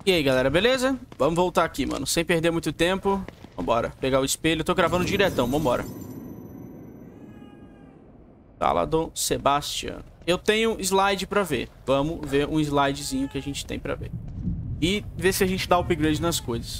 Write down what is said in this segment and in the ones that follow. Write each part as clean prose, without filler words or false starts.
E aí, galera, beleza? Vamos voltar aqui, mano. Sem perder muito tempo. Vambora. Pegar o espelho. Tô gravando diretão. Vambora. Sala do Sebastian. Eu tenho slide pra ver. Vamos ver um slidezinho que a gente tem pra ver. E ver se a gente dá upgrade nas coisas.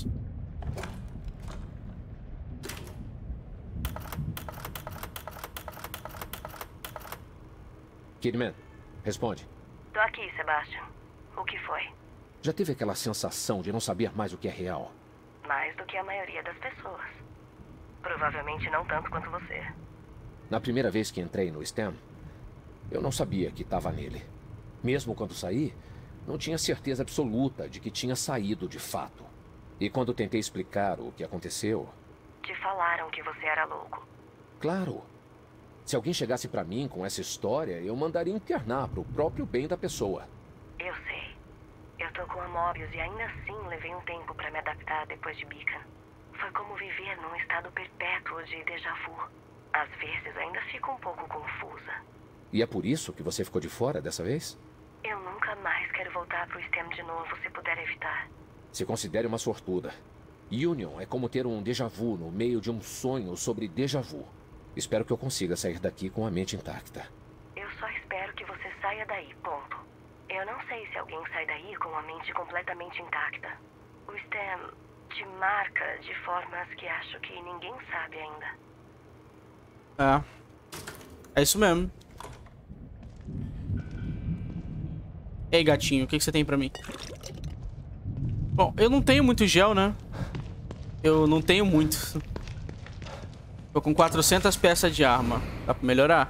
Kidman, responde. Tô aqui, Sebastian. O que foi? Já teve aquela sensação de não saber mais o que é real? Mais do que a maioria das pessoas. Provavelmente não tanto quanto você. Na primeira vez que entrei no STEM, eu não sabia que estava nele. Mesmo quando saí, não tinha certeza absoluta de que tinha saído de fato. E quando tentei explicar o que aconteceu... Te falaram que você era louco. Claro. Se alguém chegasse pra mim com essa história, eu mandaria internar pro próprio bem da pessoa. Eu sei. Eu tô com a Mobius e ainda assim levei um tempo pra me adaptar depois de Beacon. Foi como viver num estado perpétuo de déjà vu. Às vezes ainda fico um pouco confusa. E é por isso que você ficou de fora dessa vez? Eu nunca mais quero voltar pro STEM de novo, se puder evitar. Se considere uma sortuda. Union é como ter um déjà vu no meio de um sonho sobre déjà vu. Espero que eu consiga sair daqui com a mente intacta. Eu só espero que você saia daí, ponto. Eu não sei se alguém sai daí com a mente completamente intacta. O STEM te marca de formas que acho que ninguém sabe ainda. É isso mesmo. Ei, gatinho, o que você tem pra mim? Bom, eu não tenho muito gel, né? Eu não tenho muito. Tô com 400 peças de arma. Dá pra melhorar?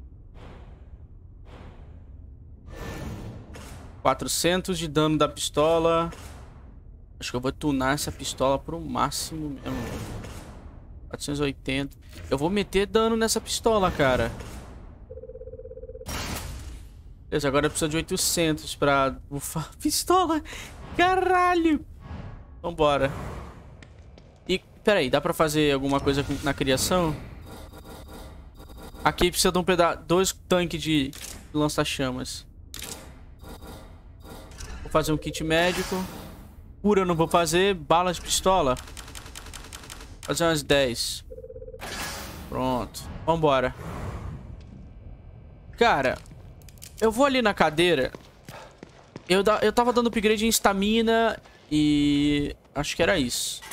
400 de dano da pistola. Acho que eu vou tunar essa pistola pro máximo mesmo. 480. Eu vou meter dano nessa pistola, cara. Beleza, agora precisa de 800 pra bufar a pistola. Caralho. Vambora. E, peraí, dá pra fazer alguma coisa na criação? Aqui precisa de um pedaço, 2 tanques de lança-chamas. Vou fazer um kit médico. Cura eu não vou fazer. Bala de pistola. Vou fazer umas 10. Pronto. Vambora. Cara, eu vou ali na cadeira. Eu tava dando upgrade em estamina e... acho que era isso.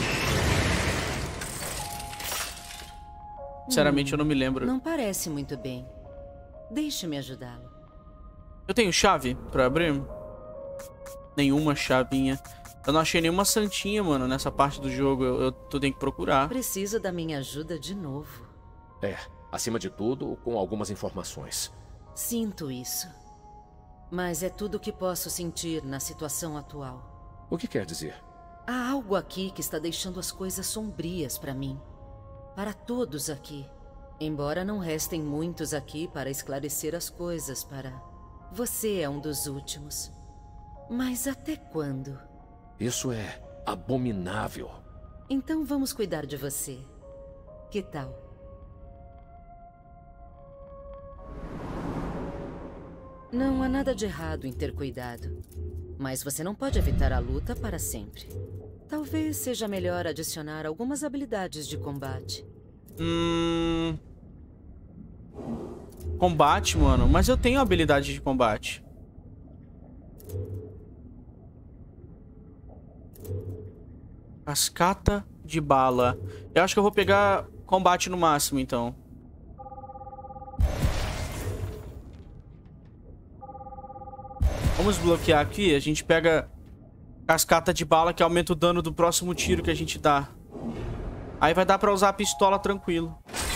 Sinceramente, eu não me lembro. Não parece muito bem. Deixe-me ajudá-lo. Eu tenho chave pra abrir? Nenhuma chavinha. Eu não achei nenhuma santinha, mano, nessa parte do jogo. Eu tenho que procurar. Preciso da minha ajuda de novo. Acima de tudo, com algumas informações. Sinto isso. Mas é tudo o que posso sentir na situação atual. O que quer dizer? Há algo aqui que está deixando as coisas sombrias para mim. Para todos aqui. Embora não restem muitos aqui para esclarecer as coisas para... Você é um dos últimos. Mas até quando? Isso é abominável. Então vamos cuidar de você. Que tal? Não há nada de errado em ter cuidado. Mas você não pode evitar a luta para sempre. Talvez seja melhor adicionar algumas habilidades de combate. Combate, mano? Mas eu tenho habilidade de combate. Cascata de bala. Eu acho que eu vou pegar combate no máximo, então. Vamos bloquear aqui. A gente pega cascata de bala, que aumenta o dano do próximo tiro que a gente dá. Aí vai dar pra usar a pistola tranquilo.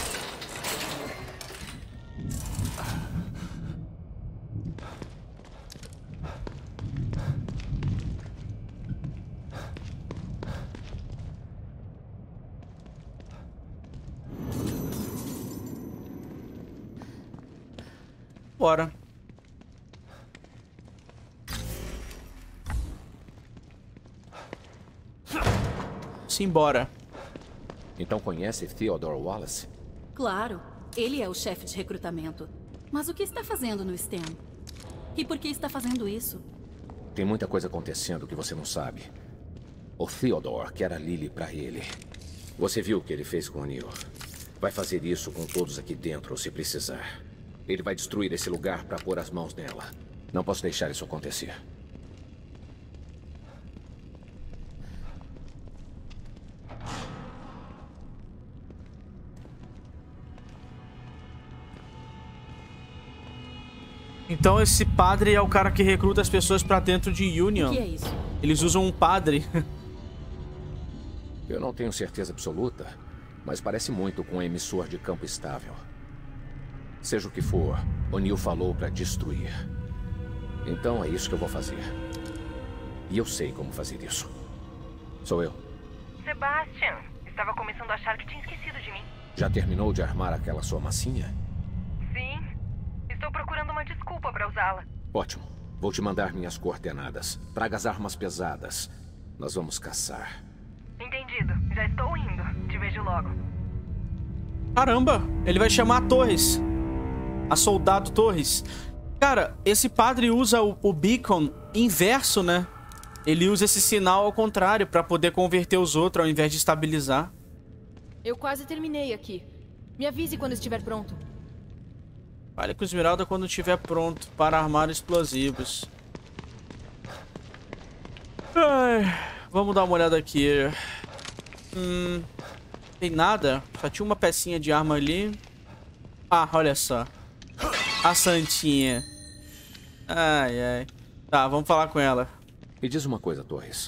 Bora. Simbora. Então conhece Theodore Wallace? Claro, ele é o chefe de recrutamento. Mas o que está fazendo no STEM? E por que está fazendo isso? Tem muita coisa acontecendo que você não sabe. O Theodore quer a Lily pra ele. Você viu o que ele fez com a Neil. Vai fazer isso com todos aqui dentro, se precisar. Ele vai destruir esse lugar pra pôr as mãos nela. Não posso deixar isso acontecer. Então esse padre é o cara que recruta as pessoas pra dentro de Union. O que é isso? Eles usam um padre. Eu não tenho certeza absoluta, mas parece muito com um emissor de campo estável. Seja o que for, O'Neill falou pra destruir. Então é isso que eu vou fazer. E eu sei como fazer isso. Sou eu. Sebastian, estava começando a achar que tinha esquecido de mim. Já terminou de armar aquela sua massinha? Sim, estou procurando uma desculpa para usá-la. Ótimo. Vou te mandar minhas coordenadas. Traga as armas pesadas. Nós vamos caçar. Entendido, já estou indo. Te vejo logo. Caramba, ele vai chamar a Torres. A Soldado Torres. Cara, esse padre usa o beacon inverso, né? Ele usa esse sinal ao contrário pra poder converter os outros ao invés de estabilizar. Eu quase terminei aqui. Me avise quando estiver pronto. Fale com o Esmeralda quando estiver pronto para armar explosivos. Ai, vamos dar uma olhada aqui. Tem nada? Só tinha uma pecinha de arma ali. Ah, olha só. A Santinha. Ai, ai. Tá, vamos falar com ela. Me diz uma coisa, Torres.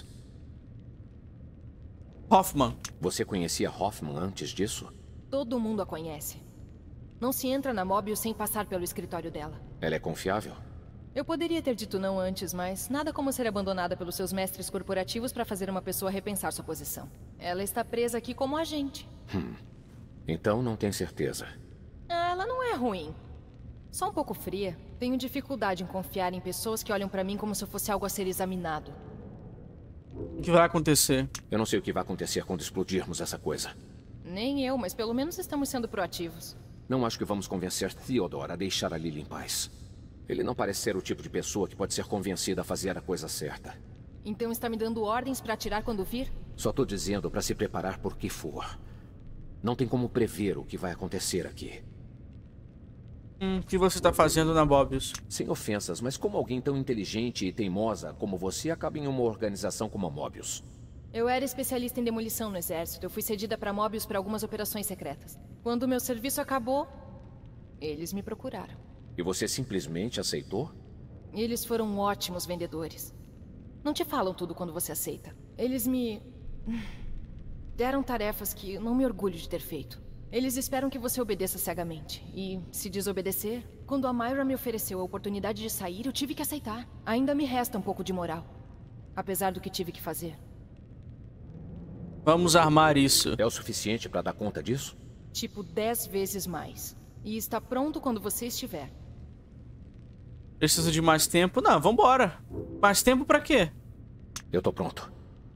Hoffman. Você conhecia Hoffman antes disso? Todo mundo a conhece. Não se entra na Mobius sem passar pelo escritório dela. Ela é confiável? Eu poderia ter dito não antes, mas nada como ser abandonada pelos seus mestres corporativos para fazer uma pessoa repensar sua posição. Ela está presa aqui como agente. Então não tem certeza. Ela não é ruim. Só um pouco fria. Tenho dificuldade em confiar em pessoas que olham pra mim como se eu fosse algo a ser examinado. O que vai acontecer? Eu não sei o que vai acontecer quando explodirmos essa coisa. Nem eu, mas pelo menos estamos sendo proativos. Não acho que vamos convencer Theodore a deixar a Lily em paz. Ele não parece ser o tipo de pessoa que pode ser convencida a fazer a coisa certa. Então está me dando ordens pra atirar quando vir? Só tô dizendo pra se preparar por que for. Não tem como prever o que vai acontecer aqui. O que você tá fazendo na Mobius? Sem ofensas, mas como alguém tão inteligente e teimosa como você acaba em uma organização como a Mobius? Eu era especialista em demolição no exército. Eu fui cedida pra Mobius para algumas operações secretas. Quando meu serviço acabou, eles me procuraram. E você simplesmente aceitou? Eles foram ótimos vendedores. Não te falam tudo quando você aceita. Eles me deram tarefas que não me orgulho de ter feito. Eles esperam que você obedeça cegamente. E, se desobedecer, quando a Myra me ofereceu a oportunidade de sair, eu tive que aceitar. Ainda me resta um pouco de moral. Apesar do que tive que fazer. Vamos armar isso. É o suficiente pra dar conta disso? Tipo 10 vezes mais. E está pronto quando você estiver. Preciso de mais tempo? Não, vambora. Mais tempo pra quê? Eu tô pronto.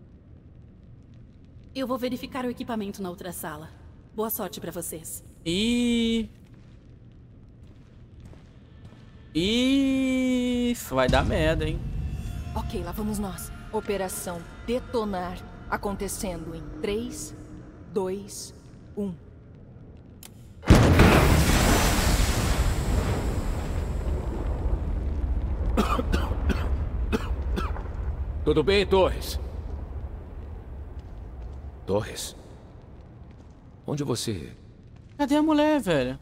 Eu vou verificar o equipamento na outra sala. Boa sorte pra vocês. Vai dar merda, hein? Ok, lá vamos nós. Operação Detonar acontecendo em 3, 2, 1. Tudo bem, Torres? Torres? Onde você... Cadê a mulher, velho?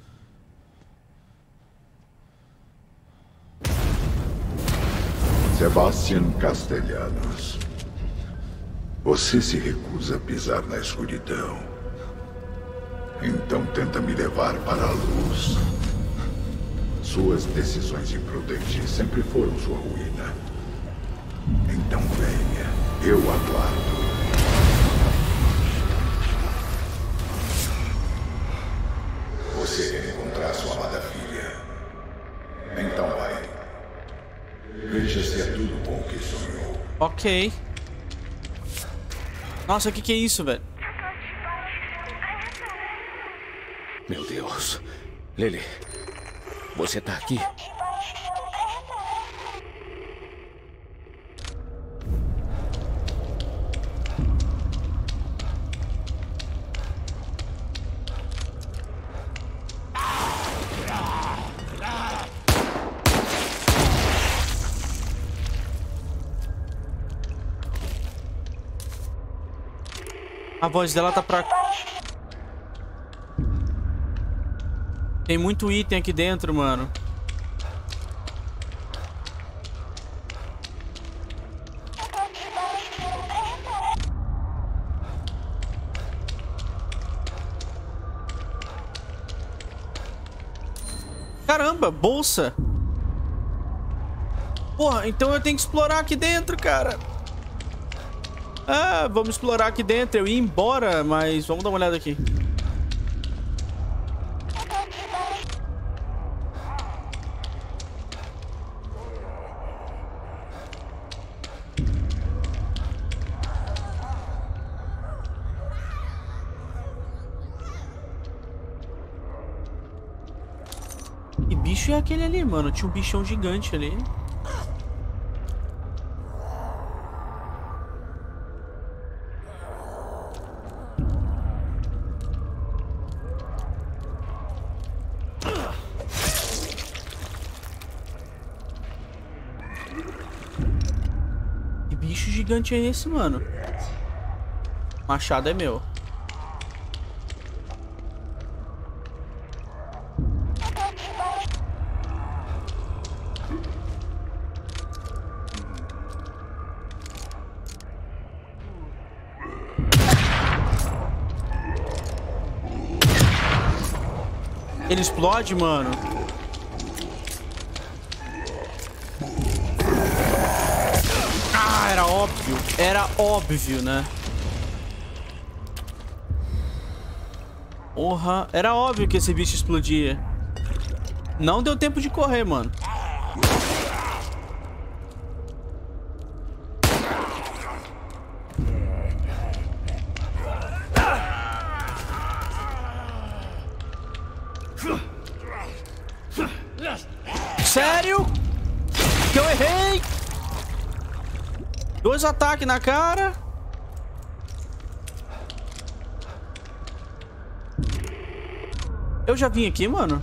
Sebastian Castellanos. Você se recusa a pisar na escuridão. Então tenta me levar para a luz. Suas decisões imprudentes sempre foram sua ruína. Então venha, eu aguardo. Você quer encontrar sua amada filha. Então vai. Veja se é tudo bom que sonhou. Ok. Nossa, o que é isso, velho? Meu Deus. Lily, você tá aqui? A voz dela tá pra... Tem muito item aqui dentro, mano. Caramba, bolsa. Porra, então eu tenho que explorar aqui dentro, cara. Ah, vamos explorar aqui dentro. Eu ia embora, mas vamos dar uma olhada aqui. Que bicho é aquele ali, mano? Tinha um bichão gigante ali. Que bicho gigante é esse, mano? Machado é meu. Ele explode, mano. Ah, era óbvio. Era óbvio, né? Porra, era óbvio que esse bicho explodia. Não deu tempo de correr, mano. Sério? Que eu errei? 2 ataques na cara. Eu já vim aqui, mano.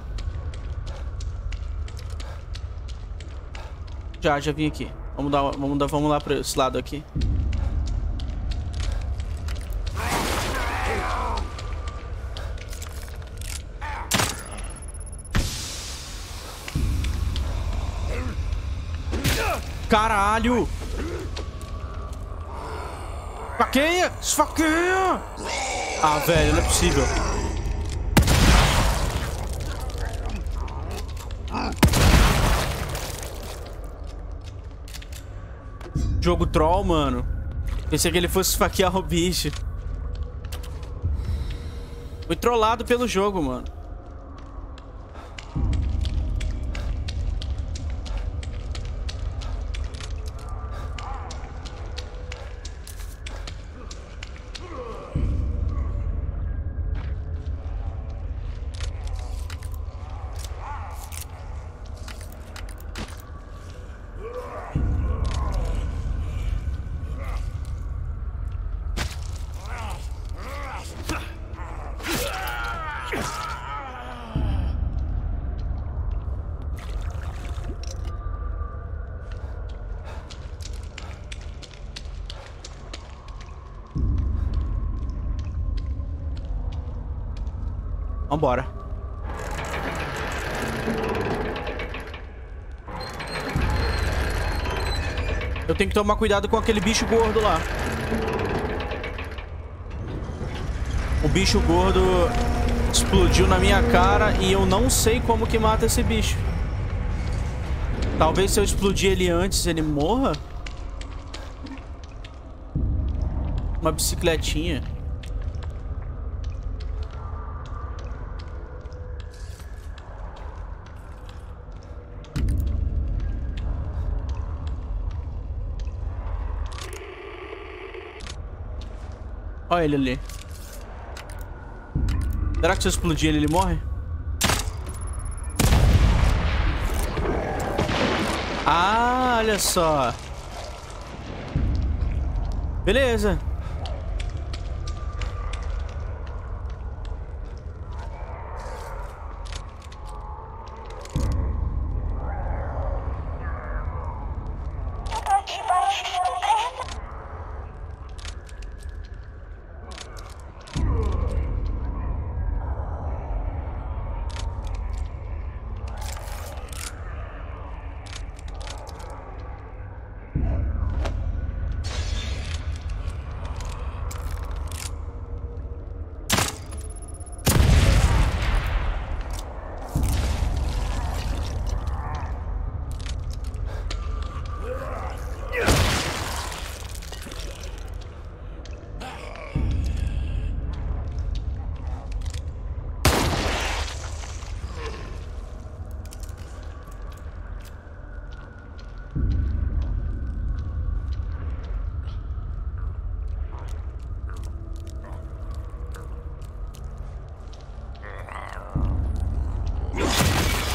Já vim aqui. Vamos lá pra esse lado aqui. Caralho! Esfaqueia! Esfaqueia! Ah, velho, não é possível. Jogo troll, mano. Pensei que ele fosse esfaquear o bicho. Fui trollado pelo jogo, mano. Vambora. Eu tenho que tomar cuidado com aquele bicho gordo lá. O bicho gordo explodiu na minha cara e eu não sei como que mata esse bicho. Talvez se eu explodir ele antes, ele morra? Uma bicicletinha. Olha ele ali. Será que se eu explodir ele, ele morre? Ah, olha só. Beleza.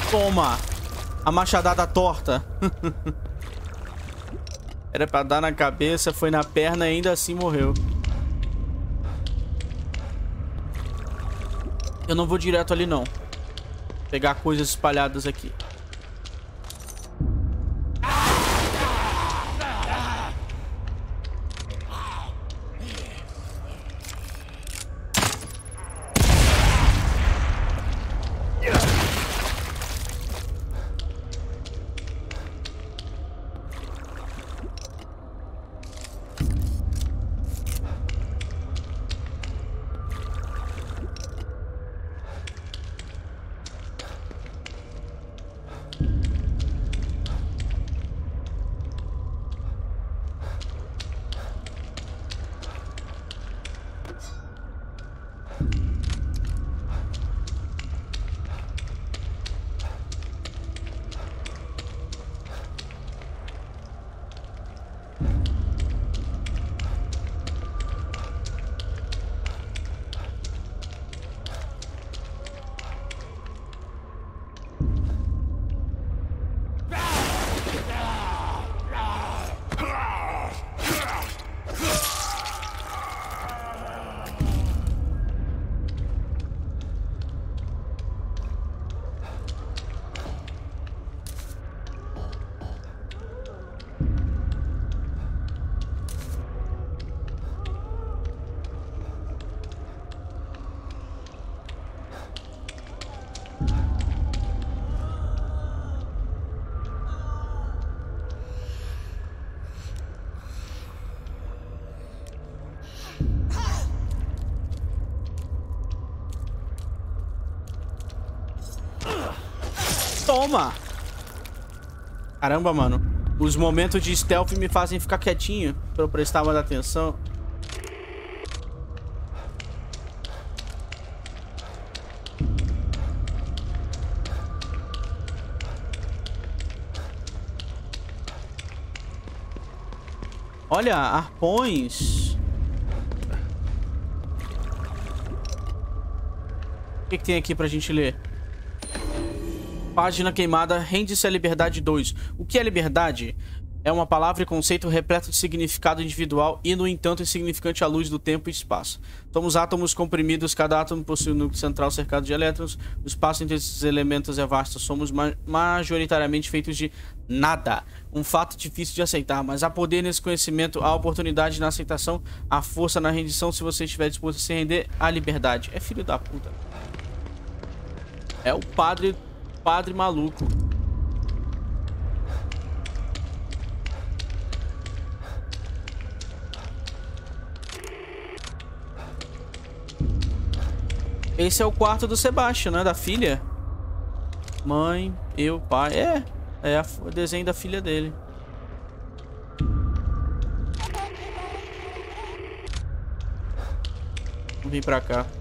Toma! A machadada torta. Era pra dar na cabeça, foi na perna e ainda assim morreu. Eu não vou direto ali, não. Pegar coisas espalhadas aqui. Toma! Caramba, mano. Os momentos de stealth me fazem ficar quietinho pra eu prestar mais atenção. Olha, arpões. O que tem aqui pra gente ler? Página queimada, rende-se à liberdade 2. O que é liberdade? É uma palavra e conceito repleto de significado individual e, no entanto, insignificante à luz do tempo e espaço. Somos átomos comprimidos, cada átomo possui um núcleo central cercado de elétrons. O espaço entre esses elementos é vasto. Somos majoritariamente feitos de nada. Um fato difícil de aceitar, mas há poder nesse conhecimento, há oportunidade na aceitação, há força na rendição se você estiver disposto a se render à liberdade. É filho da puta. É o padre maluco. Esse é o quarto do Sebastian, né? Da filha. Mãe, eu, pai. É o desenho da filha dele. Vamos vir pra cá.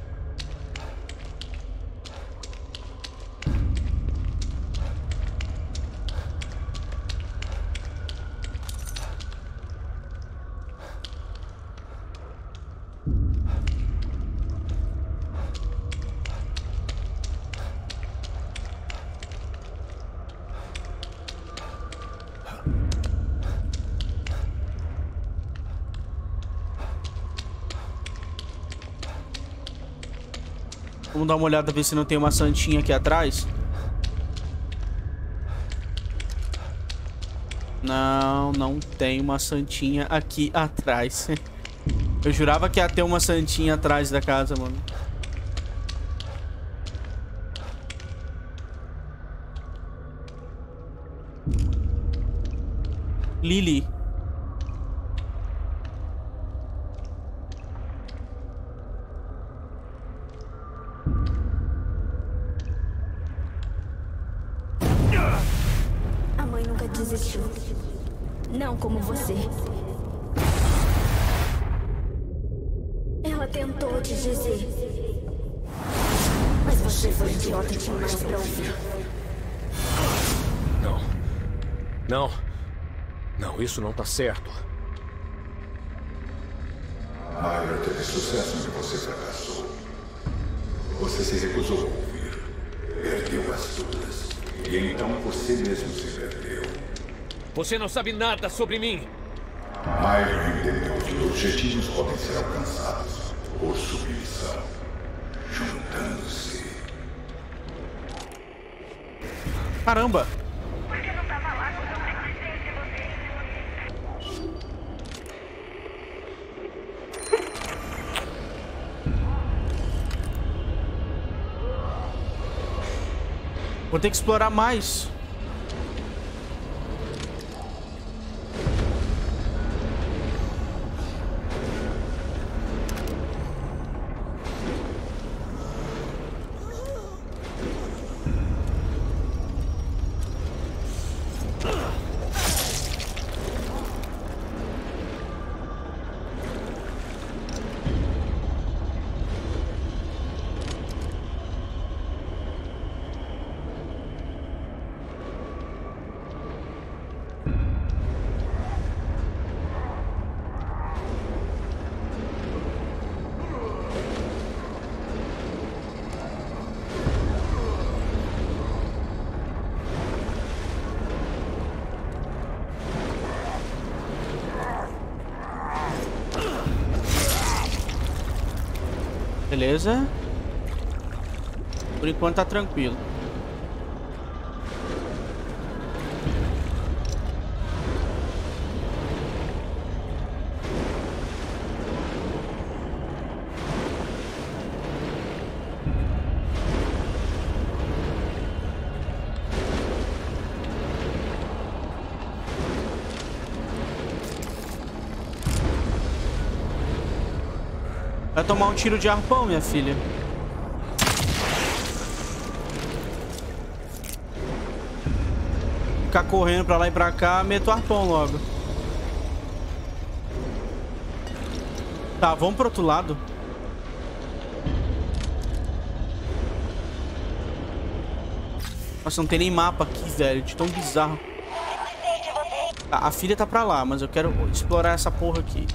Vamos dar uma olhada, ver se não tem uma santinha aqui atrás. Não, não tem uma santinha aqui atrás. Eu jurava que ia ter uma santinha atrás da casa, mano. Lily. A mãe nunca desistiu. Não como você. Ela tentou te dizer. Mas você foi idiota demais pra ouvir. Não. Não. Não, isso não tá certo. Myra teve sucesso onde você fracassou. Você se recusou a ouvir. Perdeu as duas. E então você mesmo se perdeu. Você não sabe nada sobre mim. Myra entendeu que objetivos podem ser alcançados por submissão, juntando-se. Caramba! Por que não tava lá quando eu precisei de você? Vou ter que explorar mais. Beleza. Por enquanto tá tranquilo. Vai tomar um tiro de arpão, minha filha. Ficar correndo pra lá e pra cá, meto o arpão logo. Tá, vamos pro outro lado. Nossa, não tem nem mapa aqui, velho. De tão bizarro. Tá, a filha tá pra lá, mas eu quero explorar essa porra aqui.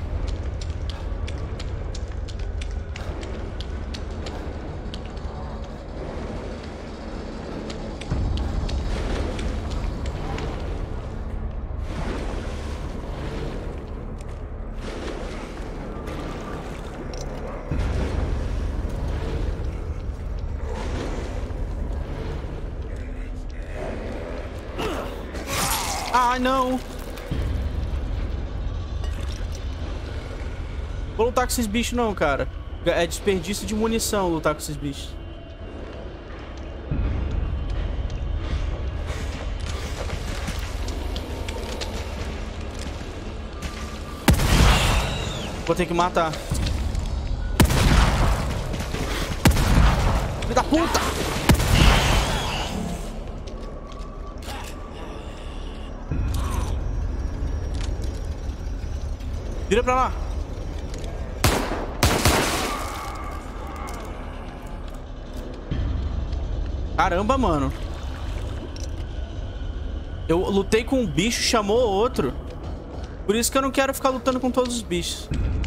Ai, não. Vou lutar com esses bichos não, cara. É desperdício de munição lutar com esses bichos. Vou ter que matar. Filho da puta! Vira pra lá. Caramba, mano. Eu lutei com um bicho, chamou outro. Por isso que eu não quero ficar lutando com todos os bichos.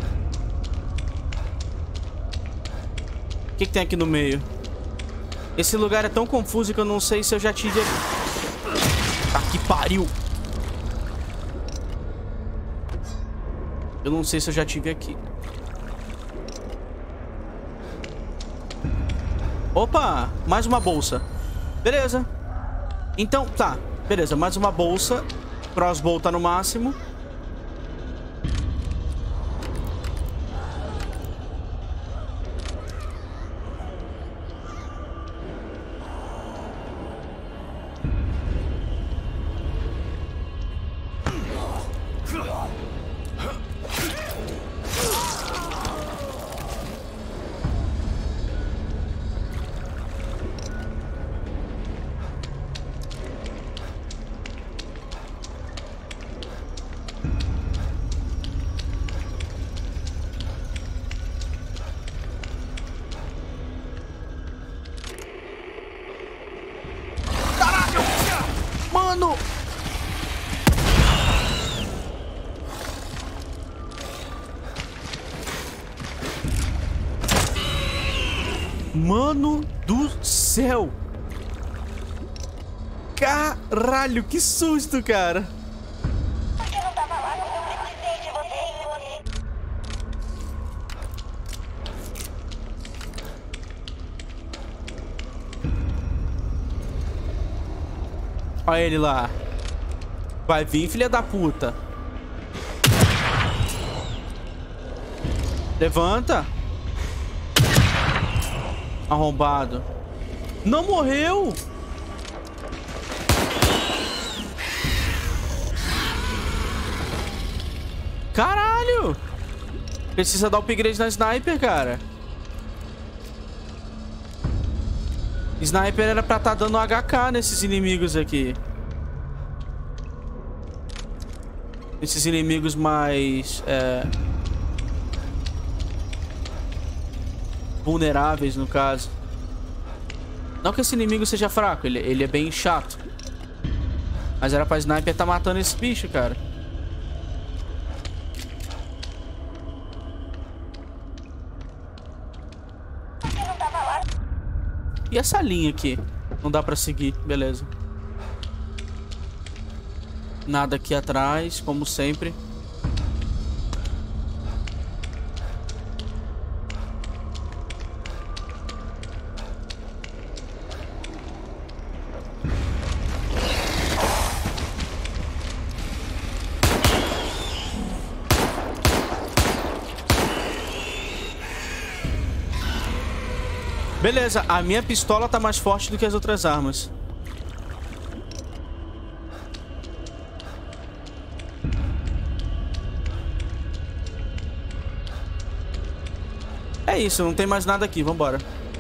O que tem aqui no meio? Esse lugar é tão confuso que eu não sei se eu já tive... Tá, que pariu. Eu não sei se eu já tive aqui. Opa, mais uma bolsa. Beleza. Então, tá. Beleza, mais uma bolsa. Crossbow tá no máximo. Mano! Mano do céu! Caralho, que susto, cara. Você não tava lá quando eu precisei de você. Olha ele lá. Vai vir, filha da puta. Levanta. Arrombado. Não morreu. Caralho. Precisa dar upgrade na sniper, cara. Sniper era pra estar dando HK nesses inimigos aqui. Esses inimigos mais... vulneráveis, no caso. Não que esse inimigo seja fraco, ele é bem chato. Mas era pra sniper tá matando esse bicho, cara. E essa linha aqui? Não dá pra seguir, beleza. Nada aqui atrás, como sempre. Beleza, a minha pistola tá mais forte do que as outras armas. É isso, não tem mais nada aqui, vambora.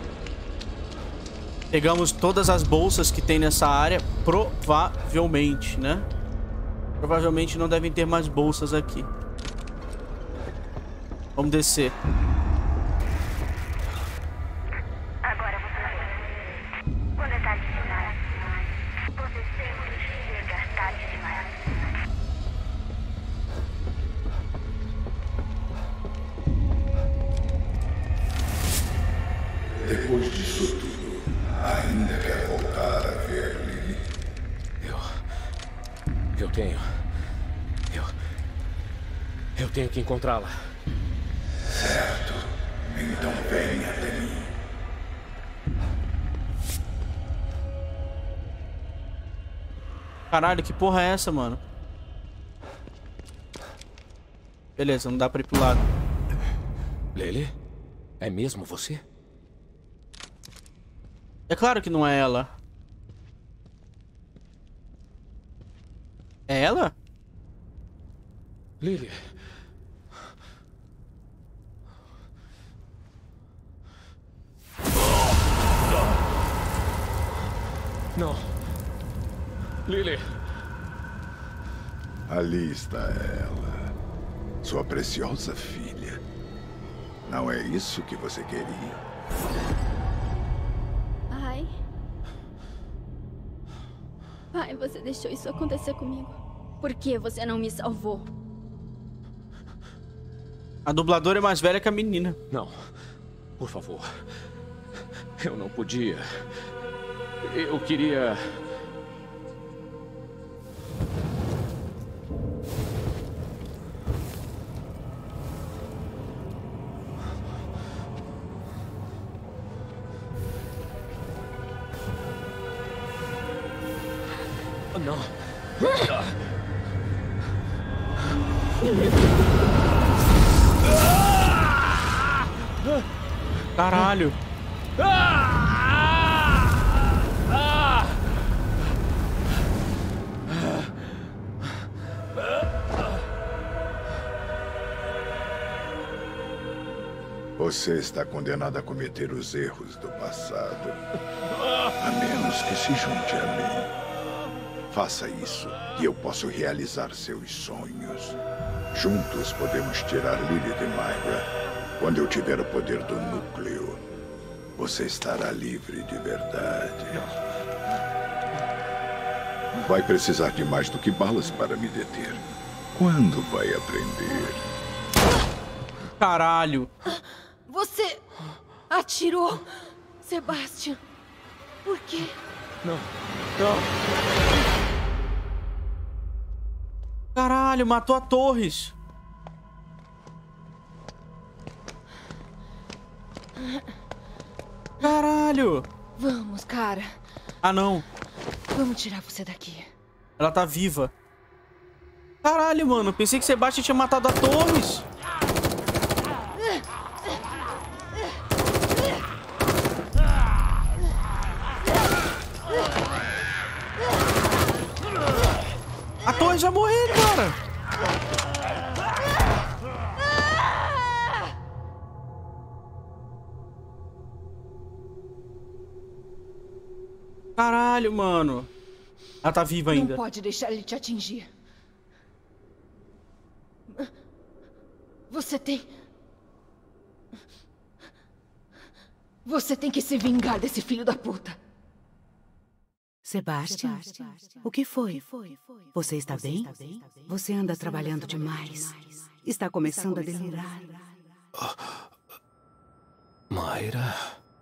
Pegamos todas as bolsas que tem nessa área, provavelmente, né? Provavelmente não devem ter mais bolsas aqui. Vamos descer. Depois disso tudo, ainda quer voltar a ver Lily? Eu tenho que encontrá-la. Certo. Então venha até mim. Caralho, que porra é essa, mano? Beleza, não dá pra ir pro lado. Lily? É mesmo você? É claro que não é ela. É ela? Lily. Não. Lily. Ali está ela. Sua preciosa filha. Não é isso que você queria? Pai, você deixou isso acontecer comigo. Por que você não me salvou? A dubladora é mais velha que a menina. Não. Por favor. Eu não podia. Eu queria... Não. Caralho. Você está condenado a cometer os erros do passado. A menos que se junte a mim. Faça isso e eu posso realizar seus sonhos. Juntos podemos tirar Lily de Myra. Quando eu tiver o poder do núcleo, você estará livre de verdade. Vai precisar de mais do que balas para me deter. Quando vai aprender? Caralho. Você atirou, Sebastian. Por quê? Não. Caralho, matou a Torres. Caralho. Vamos, cara. Ah, não. Vamos tirar você daqui. Ela tá viva. Caralho, mano. Pensei que Sebastian tinha matado a Torres. A Torres vai morrer, cara. Caralho, mano. Ela tá viva ainda. Não pode deixar ele te atingir. Você tem que se vingar desse filho da puta. Sebastian, o que foi? Você está bem? Você anda trabalhando demais. Está começando a delirar. Mayra...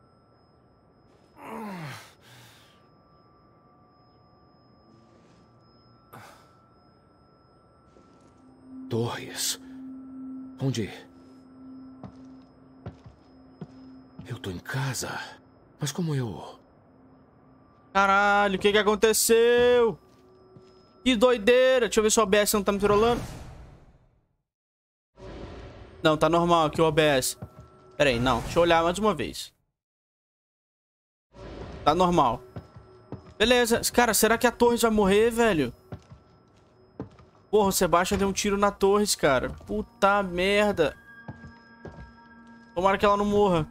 Torres... Onde? Eu tô em casa. Mas como eu... Caralho, o que aconteceu? Que doideira. Deixa eu ver se o OBS não tá me trolando. Não, tá normal aqui o OBS. Pera aí, não. Deixa eu olhar mais uma vez. Tá normal. Beleza. Cara, será que a Torres vai morrer, velho? Porra, o Sebastian deu um tiro na Torres, cara. Puta merda. Tomara que ela não morra.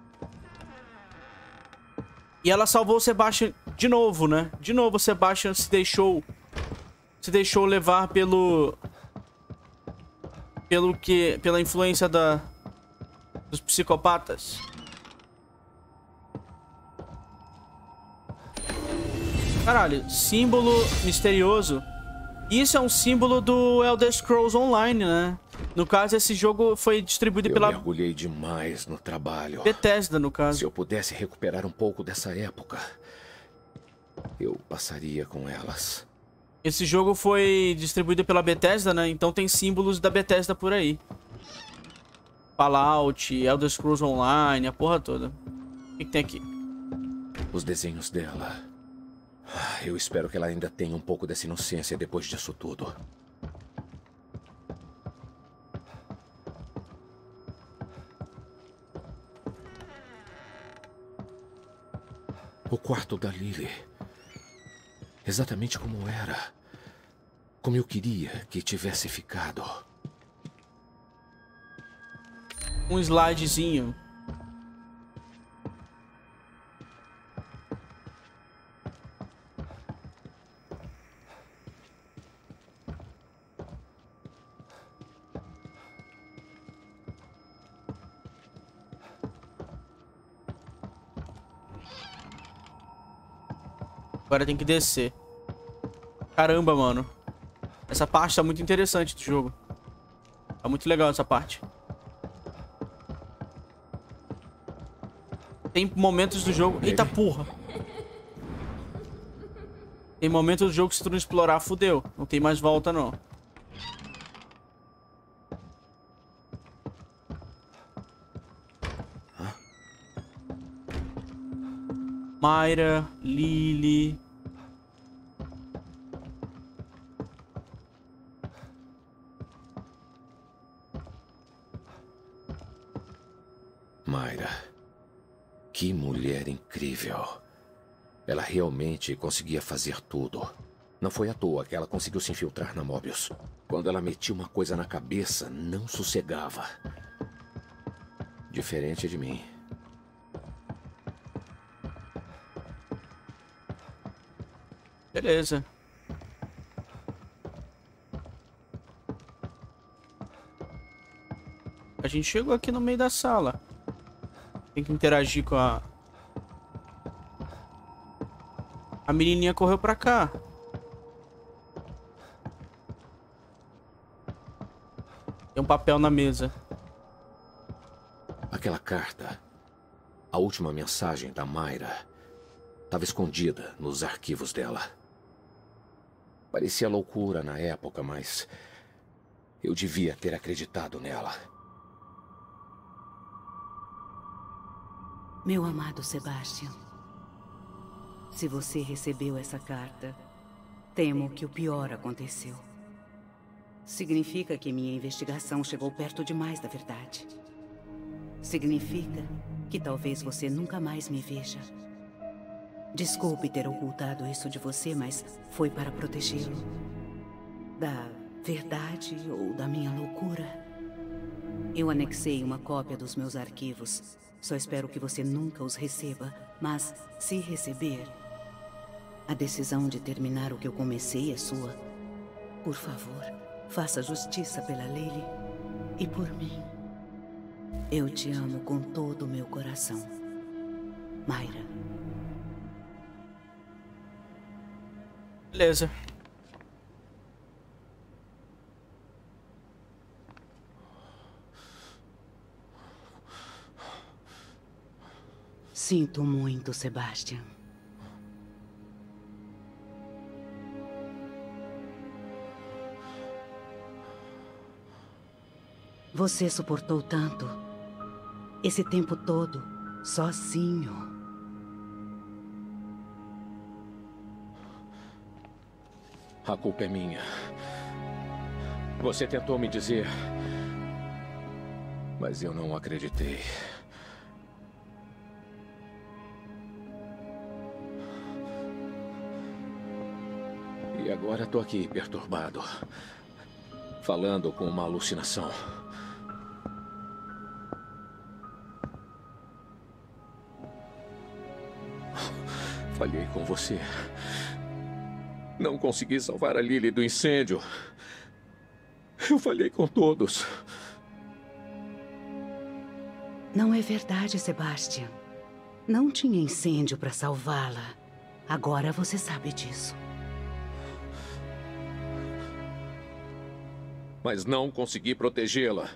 E ela salvou o Sebastian de novo, né? De novo o Sebastian se deixou levar pela influência dos psicopatas. Caralho, símbolo misterioso. Isso é um símbolo do Elder Scrolls Online, né? No caso, esse jogo foi distribuído pela... Eu mergulhei demais no trabalho. Bethesda, no caso. Se eu pudesse recuperar um pouco dessa época, eu passaria com elas. Esse jogo foi distribuído pela Bethesda, né? Então tem símbolos da Bethesda por aí. Fallout, Elder Scrolls Online, a porra toda. O que tem aqui? Os desenhos dela. Eu espero que ela ainda tenha um pouco dessa inocência depois disso tudo. O quarto da Lily. Exatamente como era. Como eu queria que tivesse ficado. Um slidezinho. Agora tem que descer. Caramba, mano. Essa parte tá muito interessante do jogo. Tá muito legal essa parte. Tem momentos do jogo... Eita porra! Tem momentos do jogo que se tu não explorar, fudeu. Não tem mais volta, não. Mayra, Lily... Mayra. Que mulher incrível. Ela realmente conseguia fazer tudo. Não foi à toa que ela conseguiu se infiltrar na Mobius. Quando ela metia uma coisa na cabeça, não sossegava. Diferente de mim. Beleza. A gente chegou aqui no meio da sala. Tem que interagir com a... A menininha correu pra cá. Tem um papel na mesa. Aquela carta. A última mensagem da Mayra. estava escondida nos arquivos dela. Parecia loucura na época, mas eu devia ter acreditado nela. Meu amado Sebastian, se você recebeu essa carta, temo que o pior aconteceu. Significa que minha investigação chegou perto demais da verdade. Significa que talvez você nunca mais me veja. Desculpe ter ocultado isso de você, mas foi para protegê-lo. Da verdade ou da minha loucura. Eu anexei uma cópia dos meus arquivos. Só espero que você nunca os receba, mas se receber, a decisão de terminar o que eu comecei é sua. Por favor, faça justiça pela Lily e por mim. Eu te amo com todo o meu coração. Mayra. Beleza. Sinto muito, Sebastian. Você suportou tanto, esse tempo todo, sozinho. A culpa é minha. Você tentou me dizer, mas eu não acreditei. E agora tô aqui, perturbado, falando com uma alucinação. Falhei com você. Não consegui salvar a Lily do incêndio. Eu falhei com todos. Não é verdade, Sebastian. Não tinha incêndio para salvá-la. Agora você sabe disso. Mas não consegui protegê-la.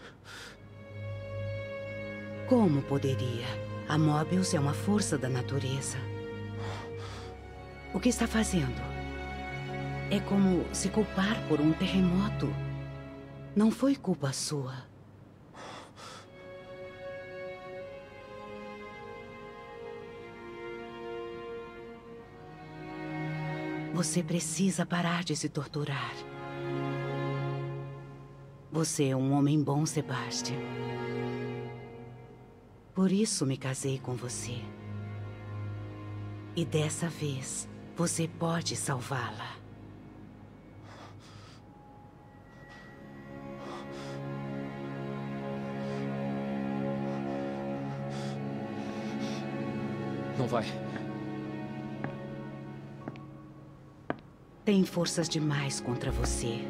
Como poderia? A Mobius é uma força da natureza. O que está fazendo? É como se culpar por um terremoto. Não foi culpa sua. Você precisa parar de se torturar. Você é um homem bom, Sebastian. Por isso me casei com você. E dessa vez, você pode salvá-la. Não vai. Tem forças demais contra você.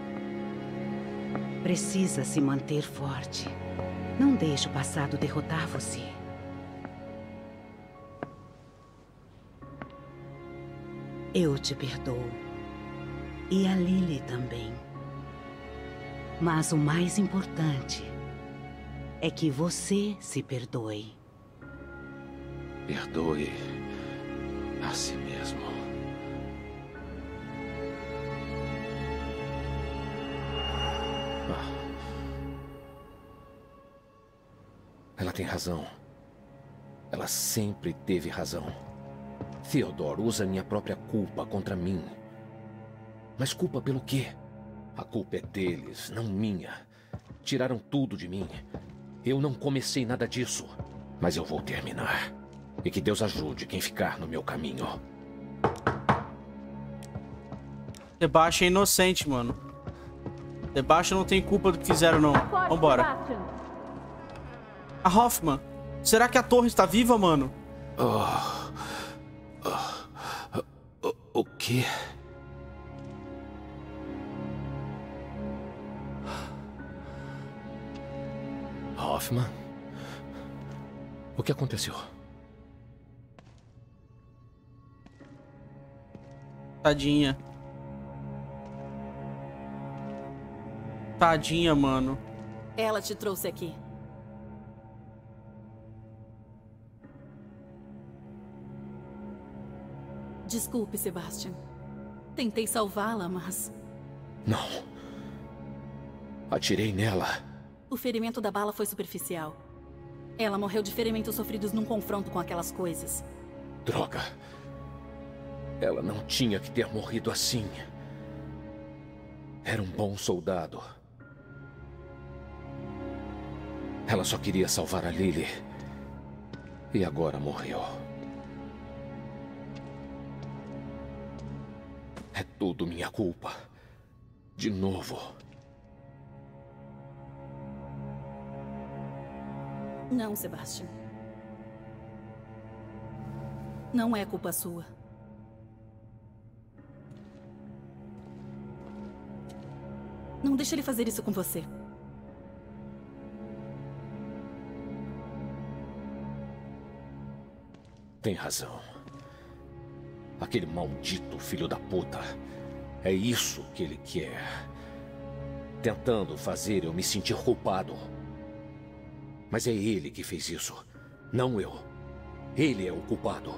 Precisa se manter forte. Não deixe o passado derrotar você. Eu te perdoo. E a Lily também. Mas o mais importante é que você se perdoe. Perdoe a si mesmo. Ela tem razão. Ela sempre teve razão. Theodore usa minha própria culpa contra mim. Mas culpa pelo quê? A culpa é deles, não minha. Tiraram tudo de mim. Eu não comecei nada disso. Mas eu vou terminar. E que Deus ajude quem ficar no meu caminho. Sebastian é inocente, mano. Sebastian não tem culpa do que fizeram, não. Vambora. A Hoffman. Será que a torre está viva, mano? O quê? Hoffman? O que aconteceu? Tadinha. Tadinha, mano. Ela te trouxe aqui. Desculpe, Sebastian. Tentei salvá-la, mas... Não. Atirei nela. O ferimento da bala foi superficial. Ela morreu de ferimentos sofridos num confronto com aquelas coisas. Droga. Ela não tinha que ter morrido assim. Era um bom soldado. Ela só queria salvar a Lily. E agora morreu. É tudo minha culpa. De novo. Não, Sebastian. Não é culpa sua. Não deixe ele fazer isso com você. Tem razão. Aquele maldito filho da puta. É isso que ele quer. Tentando fazer eu me sentir culpado. Mas é ele que fez isso, não eu. Ele é o culpado.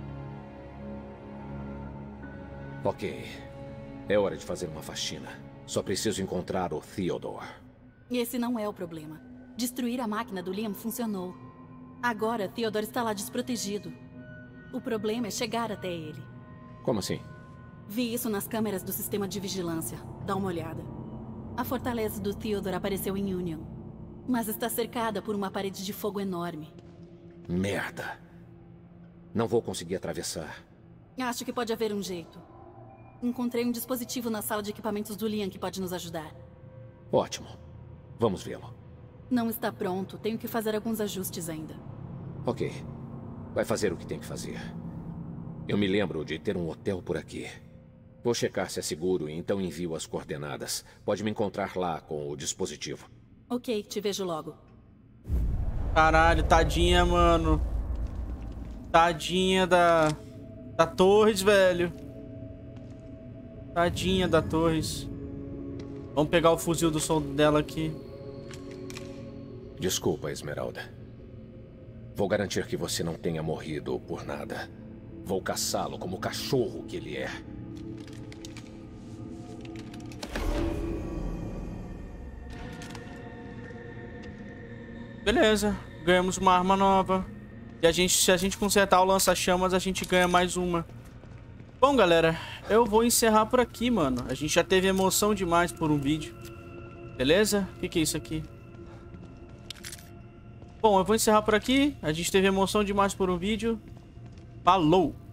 Ok. É hora de fazer uma faxina. Só preciso encontrar o Theodore. Esse não é o problema. Destruir a máquina do Liam funcionou. Agora, Theodore está lá desprotegido. O problema é chegar até ele. Como assim? Vi isso nas câmeras do sistema de vigilância. Dá uma olhada. A fortaleza do Theodore apareceu em Union, mas está cercada por uma parede de fogo enorme. Merda. Não vou conseguir atravessar. Acho que pode haver um jeito. Encontrei um dispositivo na sala de equipamentos do Liam que pode nos ajudar. Ótimo. Vamos vê-lo. Não está pronto. Tenho que fazer alguns ajustes ainda. Ok. Vai fazer o que tem que fazer. Eu me lembro de ter um hotel por aqui. Vou checar se é seguro e então envio as coordenadas. Pode me encontrar lá com o dispositivo. Ok, te vejo logo. Caralho, tadinha, mano. Tadinha da Torres, velho. Tadinha da Torres. Vamos pegar o fuzil do som dela aqui. Desculpa, Esmeralda. Vou garantir que você não tenha morrido por nada. Vou caçá-lo como o cachorro que ele é. Beleza, ganhamos uma arma nova. E se a gente consertar o lança-chamas, a gente ganha mais uma. Bom, galera, eu vou encerrar por aqui, mano. A gente já teve emoção demais por um vídeo. Beleza? O que é isso aqui? Bom, eu vou encerrar por aqui. A gente teve emoção demais por um vídeo. Falou!